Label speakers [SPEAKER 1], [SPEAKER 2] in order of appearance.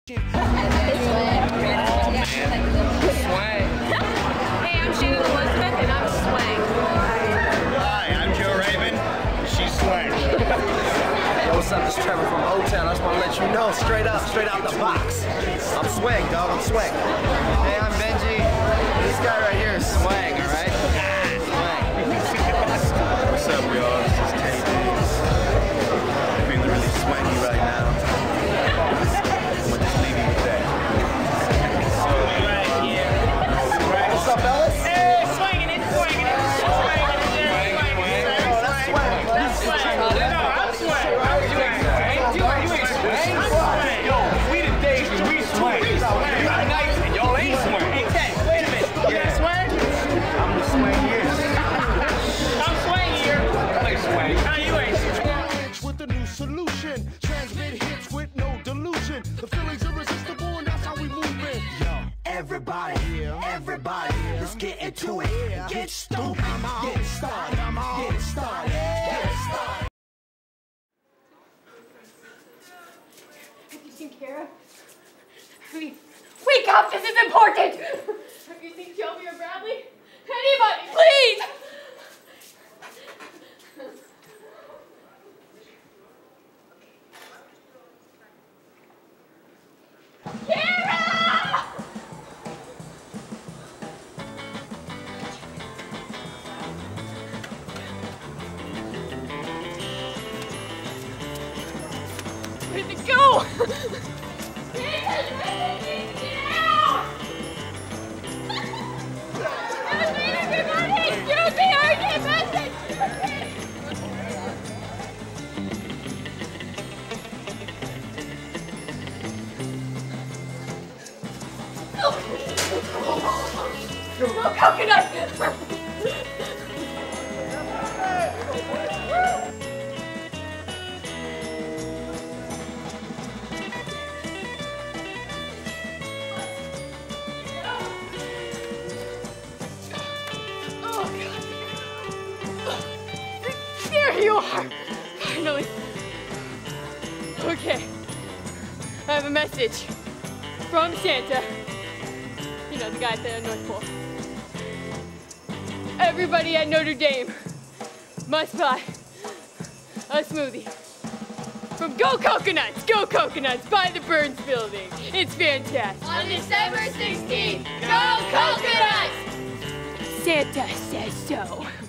[SPEAKER 1] Oh man, swang.
[SPEAKER 2] Hey, I'm Shannon Elizabeth and I'm swang.
[SPEAKER 3] Hi, I'm Joe Raven. She's swang.
[SPEAKER 4] Yo, what's up? This is Trevor from O-Town. I just want to let you know, straight out the box. I'm swag, dog. I'm swag. Hey, I'm Benji. This guy right here is swag, all right? Swag.
[SPEAKER 3] What's up, y'all? This is Teddy Diggs. Feeling really swangy right now. I'm gonna just leave you with that.
[SPEAKER 4] What's up, fellas?
[SPEAKER 5] Hey, swinging it, swinging it, swinging it.
[SPEAKER 4] That's swag.
[SPEAKER 5] That's swag. No, I'm swag. You ain't swag. I'm swag.
[SPEAKER 1] Yo, we the days when we swing. We nice and y'all ain't swing.
[SPEAKER 5] Hey, Ted, wait a minute. You got swag?
[SPEAKER 3] I'm the swangiest.
[SPEAKER 5] I'm swang here.
[SPEAKER 1] I ain't swing.
[SPEAKER 5] No, you ain't swag.
[SPEAKER 6] With a new solution, transmit hits with no delusion. The feeling's irresistible, and that's how we move it. Yo, everybody, let's get into it. Get stupid, get started, get started, get started.
[SPEAKER 2] Have you seen Kara? Wake up! This is important! Have you seen Shelby or Bradley? Anybody, please! Kara! Where'd it go? No coconut! There you are! Finally. Okay. I have a message from Santa. You know, the guy at the North Pole. Everybody at Notre Dame must buy a smoothie from Go Coconuts by the Burns Building. It's fantastic.
[SPEAKER 7] On December 16th, go Coconuts!
[SPEAKER 2] Santa says so.